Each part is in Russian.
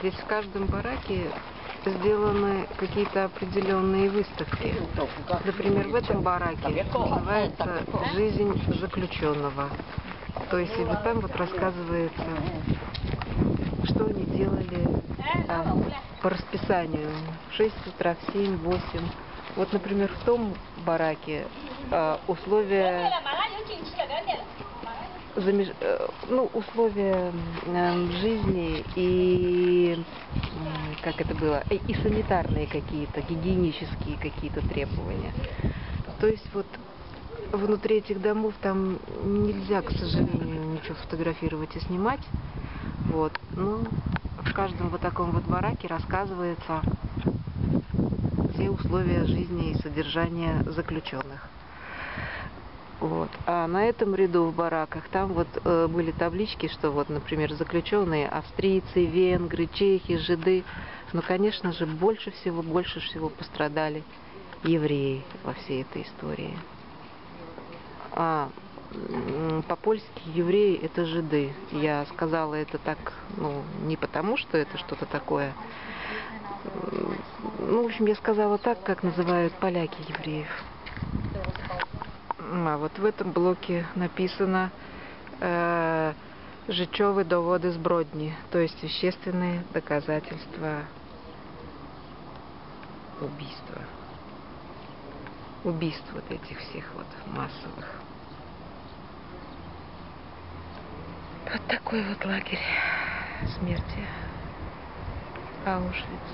здесь в каждом бараке сделаны какие-то определенные выставки. Например, в этом бараке называется «Жизнь заключенного». То есть и вот там вот рассказывается, что они делали по расписанию в 6 утра, в 7, 8. Вот, например, в том бараке условия жизни и как это было, и санитарные какие-то, гигиенические какие-то требования. То есть вот внутри этих домов там нельзя, к сожалению, ничего фотографировать и снимать. Вот. Но в каждом вот таком вот бараке рассказывается все условия жизни и содержания заключенных. Вот. А на этом ряду в бараках там вот были таблички, что вот, например, заключенные австрийцы, венгры, чехи, жиды. Но, конечно же, больше всего пострадали евреи во всей этой истории. По-польски евреи — это жиды. Я сказала это так, не потому, что это что-то такое. В общем, я сказала так, как называют поляки евреев. А вот в этом блоке написано «Rzeczowe dowody zbrodni», то есть вещественные доказательства убийства. Убийств вот этих всех вот массовых. Вот такой вот лагерь смерти. Аушвиц.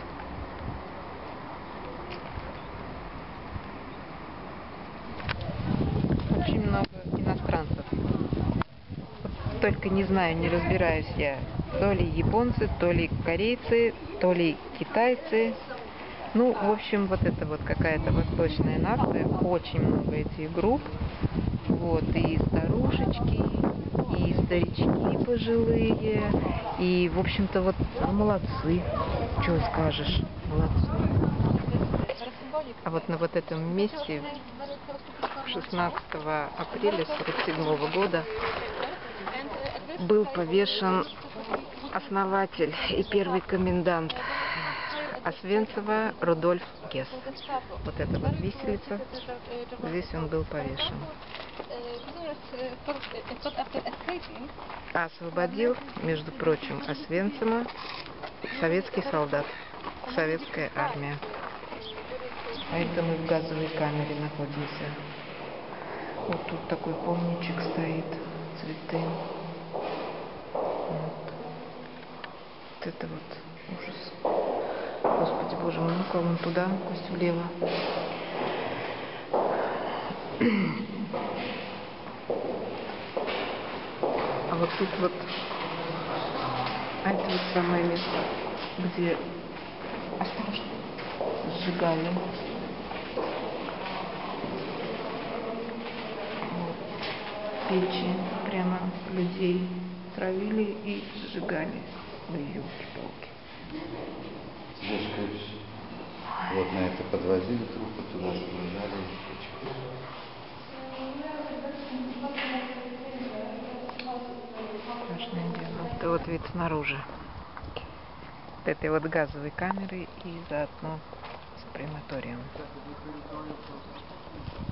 Очень много иностранцев. Только не знаю, не разбираюсь я. То ли японцы, то ли корейцы, то ли китайцы. В общем, вот это вот какая-то восточная нация. Очень много этих групп. Вот, и старушечки, и старички пожилые. И, в общем-то, вот молодцы. Чего скажешь? Молодцы. А вот на вот этом месте 16 апреля 1947 года был повешен основатель и первый комендант Освенцима Рудольф Гесс. Вот это вот виселица, здесь он был повешен. Освободил, между прочим, Освенцима советский солдат, советская армия. А это мы в газовой камере находимся. Вот тут такой помничек стоит, цветы. Вот это вот ужас. Господи Боже мой, ну-ка вон туда, Костя, влево. А вот тут вот, это вот самое место, где сжигали. Вот. Печи, прямо людей травили и сжигали. Да елки-палки. Вот на это подвозили трупы, туда загружали. Страшное дело. Это вот вид снаружи. Вот этой вот газовой камеры и заодно с крематорием.